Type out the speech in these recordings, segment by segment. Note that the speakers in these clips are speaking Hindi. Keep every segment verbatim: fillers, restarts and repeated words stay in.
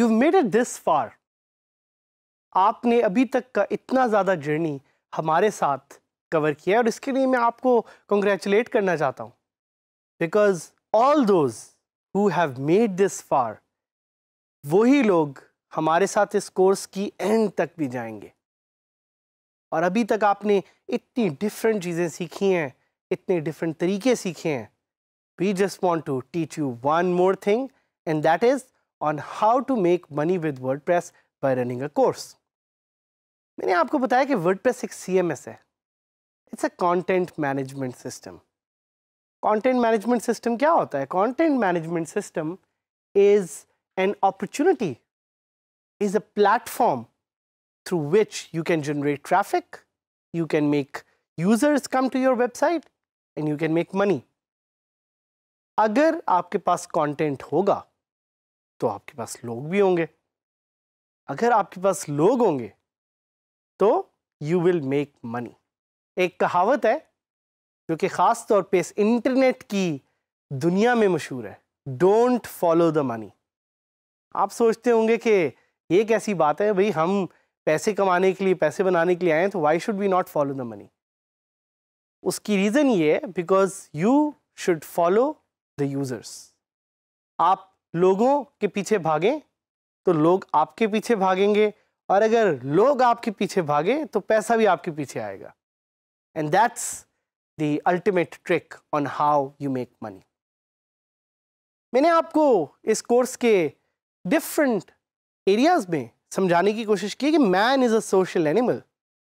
you've made it this far. आपने अभी तक का इतना ज़्यादा जर्नी हमारे साथ कवर किया है और इसके लिए मैं आपको कॉन्ग्रेचुलेट करना चाहता हूँ, because all those who have made this far, वही लोग हमारे साथ इस कोर्स की एंड तक भी जाएंगे। और अभी तक आपने इतनी डिफरेंट चीज़ें सीखी हैं, इतने डिफरेंट तरीके सीखे हैं। We just want to teach you one more thing, and that is on how to make money with WordPress by running a course. मैंने आपको बताया कि वर्डप्रेस एक सी एम एस है, it's a content management system. Content management system क्या होता है? Content management system is an opportunity, is a platform through which you can generate traffic, you can make users come to your website, and you can make money. अगर आपके पास कंटेंट होगा तो आपके पास लोग भी होंगे, अगर आपके पास लोग होंगे तो you will make money. एक कहावत है जो कि ख़ास तौर पे इस इंटरनेट की दुनिया में मशहूर है, डोंट फॉलो द मनी। आप सोचते होंगे कि ये कैसी बात है भाई, हम पैसे कमाने के लिए, पैसे बनाने के लिए आए हैं, तो why should we not follow the money? उसकी रीज़न ये है because you should follow the users. आप लोगों के पीछे भागें तो लोग आपके पीछे भागेंगे, और अगर लोग आपके पीछे भागे तो पैसा भी आपके पीछे आएगा। And that's the ultimate trick on how you make money. मैंने आपको इस कोर्स के डिफरेंट एरियाज में समझाने की कोशिश की कि man is a social animal.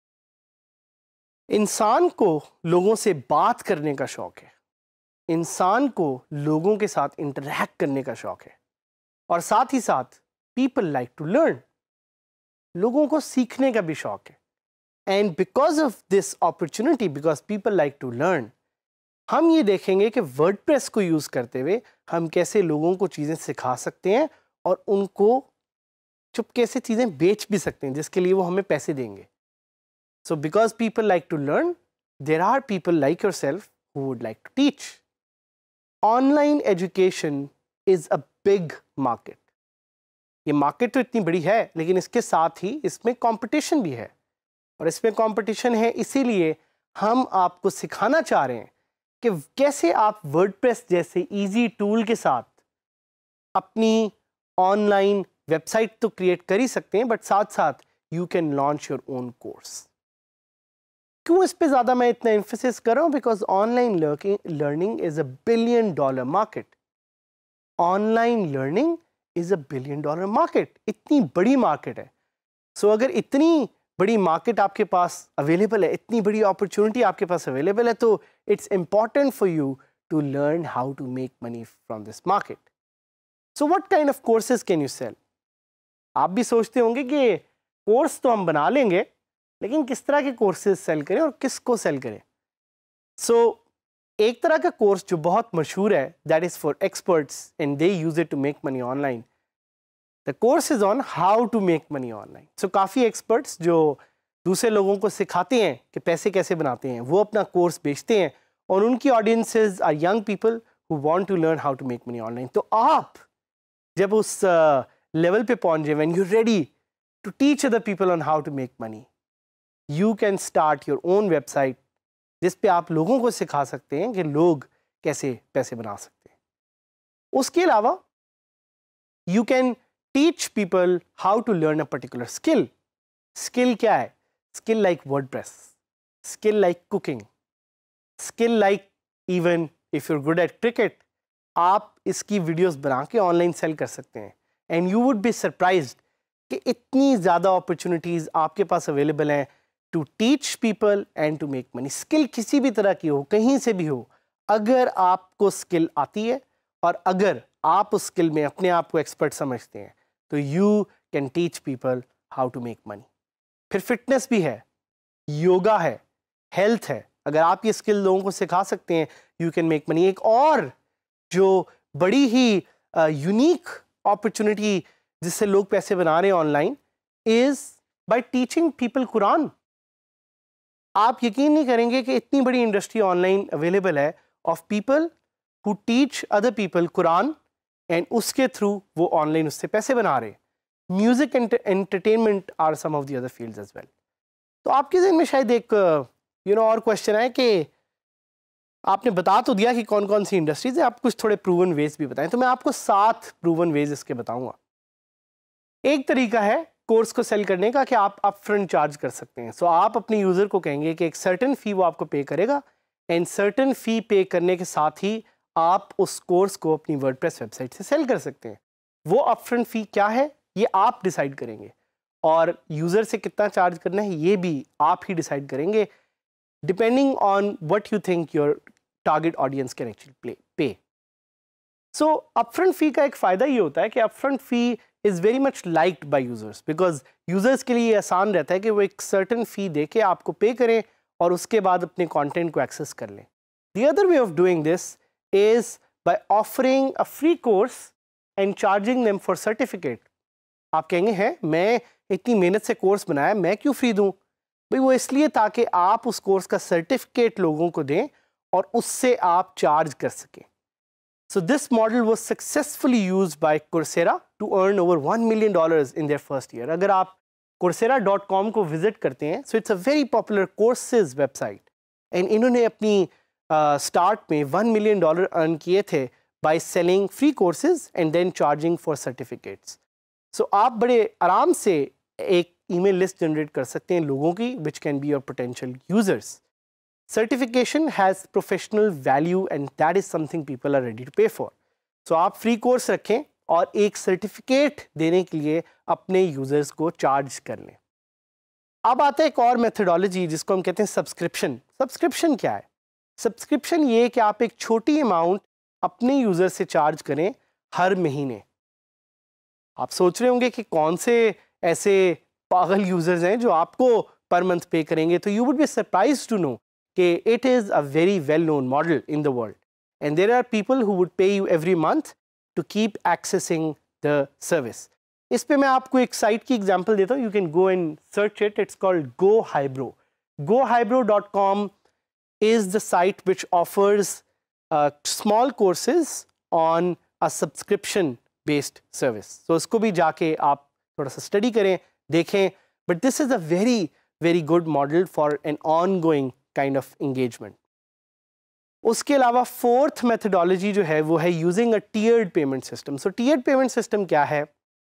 इंसान को लोगों से बात करने का शौक है, इंसान को लोगों के साथ इंटरैक्ट करने का शौक है, और साथ ही साथ पीपल लाइक टू लर्न, लोगों को सीखने का भी शौक है। And because of this opportunity, because people like to learn, हम ये देखेंगे कि वर्डप्रेस को यूज करते हुए हम कैसे लोगों को चीज़ें सिखा सकते हैं और उनको चुपके से चीज़ें बेच भी सकते हैं, जिसके लिए वो हमें पैसे देंगे। So because people like to learn, there are people like yourself who would like to teach. Online education is a big market. ये मार्केट तो इतनी बड़ी है, लेकिन इसके साथ ही इसमें कंपटीशन भी है, और इसमें कंपटीशन है इसीलिए हम आपको सिखाना चाह रहे हैं कि कैसे आप वर्डप्रेस जैसे इजी टूल के साथ अपनी ऑनलाइन वेबसाइट तो क्रिएट कर ही सकते हैं, बट साथ साथ you can launch your own course. क्यों इस पे ज़्यादा मैं इतना एम्फेसिस कर रहा हूँ? Because online learning is a billion dollar market. Online learning is a billion dollar market, इतनी बड़ी मार्केट है। सो so, अगर इतनी बड़ी मार्केट आपके पास अवेलेबल है, इतनी बड़ी अपॉर्चुनिटी आपके पास अवेलेबल है, तो it's important for you to learn how to make money from this market. So what kind of courses can you sell? आप भी सोचते होंगे कि कोर्स तो हम बना लेंगे, लेकिन किस तरह के कोर्सेज सेल करें और किसको सेल करें? सो so, एक तरह का कोर्स जो बहुत मशहूर है, that is for experts and they use it to make money online. The course is on how to make money online. So काफ़ी एक्सपर्ट्स जो दूसरे लोगों को सिखाते हैं कि पैसे कैसे बनाते हैं, वो अपना कोर्स बेचते हैं, और उनकी audiences are young people who want to learn how to make money online. तो आप जब उस लेवल uh, पे पहुंच जाए, when you ready to teach other people on how to make money, you can start your own website जिस पे आप लोगों को सिखा सकते हैं कि लोग कैसे पैसे बना सकते हैं। उसके अलावा you can teach people how to learn a particular skill. Skill क्या है? Skill like WordPress, skill like cooking, skill like even if you are good at cricket, आप इसकी वीडियोस बना के ऑनलाइन सेल कर सकते हैं। And you would be surprised कि इतनी ज़्यादा अपॉर्चुनिटीज़ आपके पास अवेलेबल हैं to teach people and to make money. Skill किसी भी तरह की हो, कहीं से भी हो, अगर आपको स्किल आती है और अगर आप उस स्किल में अपने आप को एक्सपर्ट समझते हैं, तो you can teach people how to make money. फिर फिटनेस भी है, योगा है, हेल्थ है। अगर आप ये स्किल लोगों को सिखा सकते हैं, यू कैन मेक मनी। एक और जो बड़ी ही यूनिक अपॉर्चुनिटी जिससे लोग पैसे बना रहे हैं online is by teaching people Quran. आप यकीन नहीं करेंगे कि इतनी बड़ी इंडस्ट्री ऑनलाइन अवेलेबल है of people who teach other people Quran, and उसके थ्रू वो ऑनलाइन उससे पैसे बना रहे हैं। Music and entertainment are some of the other fields as well. तो आपके ज़हन में शायद एक यू नो और क्वेश्चन है कि आपने बता तो दिया कि कौन कौन सी इंडस्ट्रीज है, आप कुछ थोड़े प्रूवन वेज भी बताएं। तो मैं आपको सात प्रूवन वेज इसके बताऊंगा। एक तरीका है कोर्स को सेल करने का कि आप अपफ्रंट चार्ज कर सकते हैं। सो so, आप अपने यूज़र को कहेंगे कि एक सर्टेन फ़ी वो आपको पे करेगा, एंड सर्टेन फ़ी पे करने के साथ ही आप उस कोर्स को अपनी वर्डप्रेस वेबसाइट से सेल कर सकते हैं। वो अपफ्रंट फ़ी क्या है ये आप डिसाइड करेंगे, और यूज़र से कितना चार्ज करना है ये भी आप ही डिसाइड करेंगे, depending on what you think your target audience can actually pay. So upfront फ़ी का एक फ़ायदा ये होता है कि upfront fee is very much liked by users, because users के लिए ये आसान रहता है कि वो एक सर्टन फ़ी दे के आपको पे करें और उसके बाद अपने कंटेंट को एक्सेस कर लें। The other way of doing this is by offering a free course and charging them for certificate. आप कहेंगे हैं मैं इतनी मेहनत से कोर्स बनाया, मैं क्यों फ्री दूँ? भाई वो इसलिए ताकि आप उस कोर्स का सर्टिफिकेट लोगों को दें और उससे आप चार्ज कर सकें। So this model was successfully used by Coursera to earn over one million dollars in their first year. अगर आप coursera dot com को visit करते हैं, so it's a very popular courses website, and इन्होंने अपनी start uh, में one million dollar earn किए थे by selling free courses and then charging for certificates. So आप बड़े आराम से एक email list generate कर सकते हैं लोगों की, which can be your potential users. Certification has professional value and that is something people are ready to pay for. So आप फ्री कोर्स रखें और एक सर्टिफिकेट देने के लिए अपने यूजर्स को चार्ज कर लें। अब आता है एक और मेथडोलॉजी जिसको हम कहते हैं सब्सक्रिप्शन। सब्सक्रिप्शन क्या है? सब्सक्रिप्शन ये कि आप एक छोटी अमाउंट अपने यूजर से चार्ज करें हर महीने। आप सोच रहे होंगे कि कौन से ऐसे पागल यूजर्स हैं जो आपको पर मंथ पे करेंगे, तो you would be surprised to know कि it is a very well-known model in the world, and there are people who would pay you every month to keep accessing the service. इस पे मैं आपको एक साइट की एग्जांपल देता हूँ. You can go and search it. It's called Go Hybro. go hybro dot com is the site which offers uh, small courses on a subscription-based service. So इसको भी जाके आप थोड़ा सा स्टडी करें, देखें. But this is a very very good model for an ongoing kind of engagement. उसके अलावा फोर्थ मेथडोलॉजी जो है वो है using a tiered payment system. So tiered payment system क्या है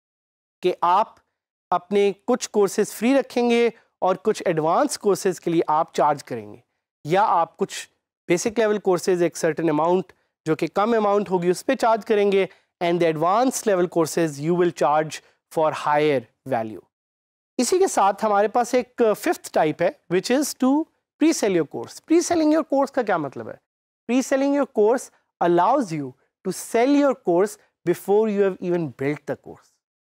कि आप अपने कुछ कोर्सेज फ्री रखेंगे और कुछ एडवांस कोर्सेज के लिए आप चार्ज करेंगे, या आप कुछ बेसिक लेवल कोर्सेज एक सर्टेन अमाउंट जो कि कम अमाउंट होगी उस पर चार्ज करेंगे, and the advance level courses you will charge for higher value. इसी के साथ हमारे पास एक फिफ्थ टाइप है which is to pre-sell your course. Pre-selling your course का क्या मतलब है? Pre-selling your course allows you to sell your course before you have even built the course.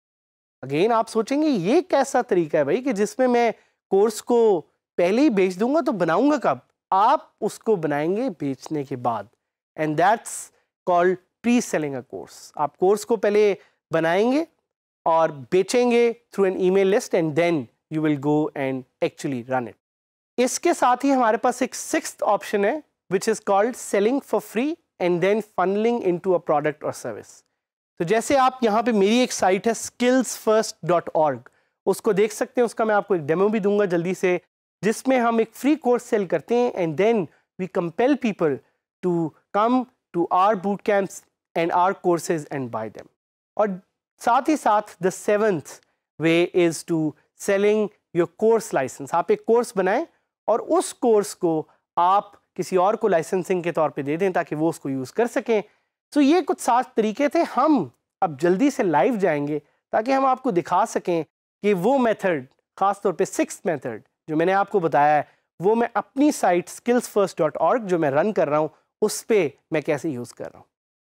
Again आप सोचेंगे ये कैसा तरीका है भाई कि जिसमें मैं कोर्स को पहले ही बेच दूंगा, तो बनाऊंगा कब? आप उसको बनाएंगे बेचने के बाद, and that's called pre-selling a course. आप कोर्स को पहले बनाएंगे और बेचेंगे through an email list, and then you will go and actually run it. इसके साथ ही हमारे पास एक सिक्स्थ ऑप्शन है which is called selling for free and then funneling into a product और सर्विस. तो जैसे आप यहाँ पे मेरी एक साइट है स्किल्स फर्स्ट डॉट ऑर्ग, उसको देख सकते हैं. उसका मैं आपको एक डेमो भी दूंगा जल्दी से, जिसमें हम एक फ्री कोर्स सेल करते हैं and then we compel people to come to our boot camps and our courses and buy them. और साथ ही साथ the seventh way is to selling your course license. आप एक कोर्स बनाएं और उस कोर्स को आप किसी और को लाइसेंसिंग के तौर पे दे दें ताकि वो उसको यूज़ कर सकें. तो ये कुछ सात तरीके थे. हम अब जल्दी से लाइव जाएंगे ताकि हम आपको दिखा सकें कि वो मेथड, ख़ास तौर पे सिक्स्थ मेथड जो मैंने आपको बताया है, वो मैं अपनी site skills first dot org जो मैं रन कर रहा हूँ उस पर मैं कैसे यूज़ कर रहा हूँ.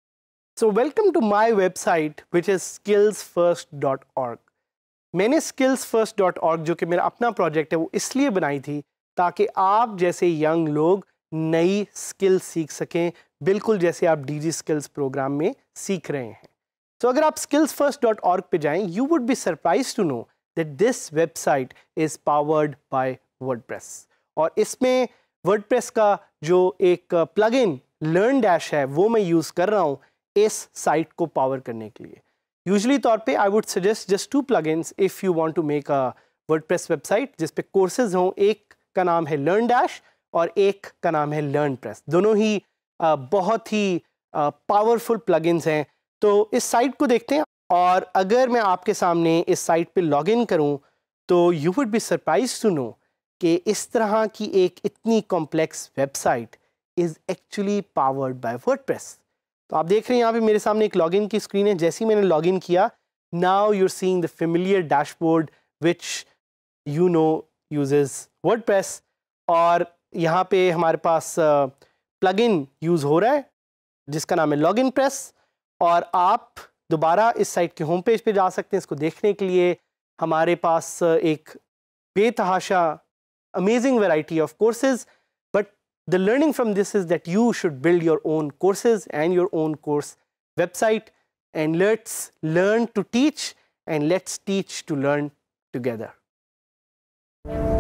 So welcome to my website which is skills first dot org. मैंने स्किल्स फर्स्ट डॉट ऑर्ग जो कि मेरा अपना प्रोजेक्ट है वो इसलिए बनाई थी ताकि आप जैसे यंग लोग नई स्किल सीख सकें, बिल्कुल जैसे आप डीजी स्किल्स प्रोग्राम में सीख रहे हैं. तो अगर आप स्किल्स फर्स्ट डॉट ऑर्ग पे जाएं, you would be surprise to know that this website is powered by WordPress. और इसमें वर्डप्रेस का जो एक प्लगइन लर्न डैश है वो मैं यूज़ कर रहा हूँ इस साइट को पावर करने के लिए. यूजली तौर पे I would suggest just to plugins if you want to make a WordPress website जिस पे कोर्सेज हों. एक का नाम है लर्न डैश और एक का नाम है लर्न प्रेस. दोनों ही uh, बहुत ही पावरफुल uh, प्लगइन्स हैं. तो इस साइट को देखते हैं और अगर मैं आपके सामने इस साइट पे लॉगिन करूं तो you would be surprise to know कि इस तरह की एक इतनी complex website is actually powered by WordPress. तो आप देख रहे हैं यहाँ पे मेरे सामने एक लॉगिन की स्क्रीन है. जैसे ही मैंने लॉगिन किया, now you are seeing the familiar dashboard which you know uses WordPress. और यहाँ पे हमारे पास प्लगइन यूज़ हो रहा है जिसका नाम है लॉगिन प्रेस. और आप दोबारा इस साइट के होम पेज पे जा सकते हैं. इसको देखने के लिए हमारे पास एक बेतहाशा amazing variety of courses. The learning from this is that you should build your own courses and your own course website, and let's learn to teach and let's teach to learn together.